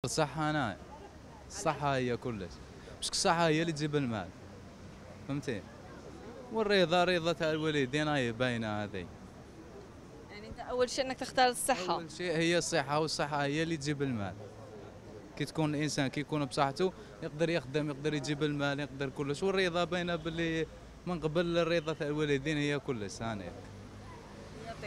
بصح انا الصحة هي كلش، باسكو الصحة هي اللي تجيب المال، فهمتي؟ والرضا رضا تاع الوالدين هاي باينة هذه. يعني انت اول شيء انك تختار الصحة. أول شيء هي الصحة، والصحة هي اللي تجيب المال. كي تكون الإنسان كي يكون بصحته يقدر يخدم، يقدر يجيب المال، يقدر كلش. والرضا باينة باللي من قبل الرضا تاع الوالدين هي كلش ثاني.